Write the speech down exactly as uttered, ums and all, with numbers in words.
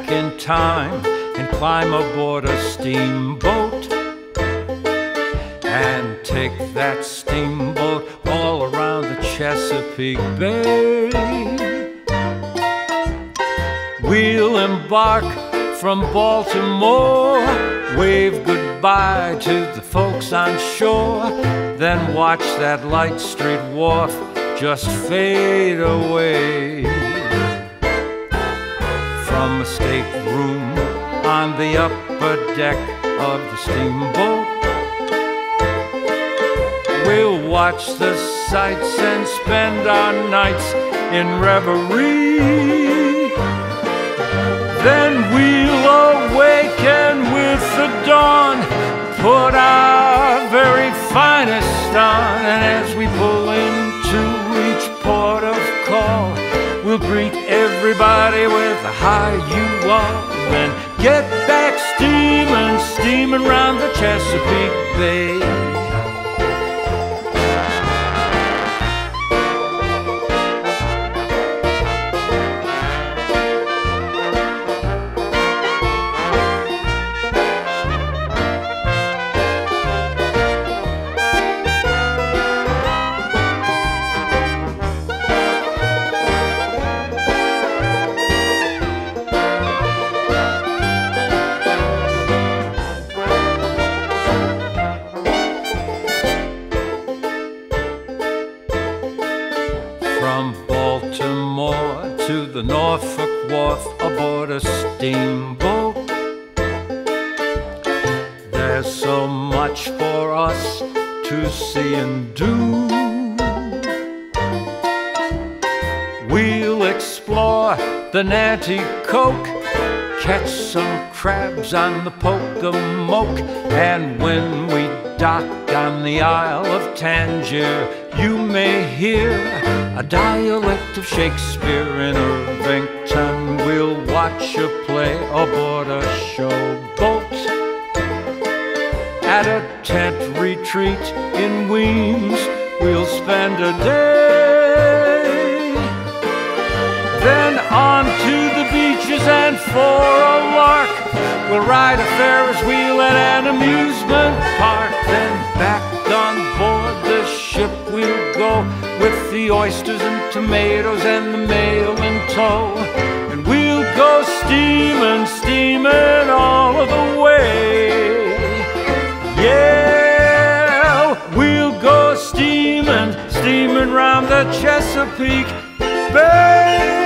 in time and climb aboard a steamboat and take that steamboat all around the Chesapeake Bay. We'll embark from Baltimore, wave goodbye to the folks on shore, then watch that light street wharf just fade away. From a stateroom on the upper deck of the steamboat, we'll watch the sights and spend our nights in reverie. Then we'll awaken with the dawn, put our very finest on, and as we pull into each port of call, we'll greet everybody with a "How you all?" and get back steaming, steaming round the Chesapeake Bay. From Baltimore to the Norfolk Wharf aboard a steamboat, there's so much for us to see and do. We'll explore the Nanticoke, catch some crabs on the Pocomoke, and when we dock on the Isle of Tangier, you may hear a dialect of Shakespeare in Irvington. We'll watch a play aboard a showboat at a tent retreat in Weems. We'll spend a day, then on to the beaches, and for a lark we'll ride a Ferris wheel at an amusement park. Then back on board the ship we'll go, with the oysters and tomatoes and the mail in tow, and we'll go steaming, steaming all of the way. Yeah, we'll go steaming, steaming round the Chesapeake Bay.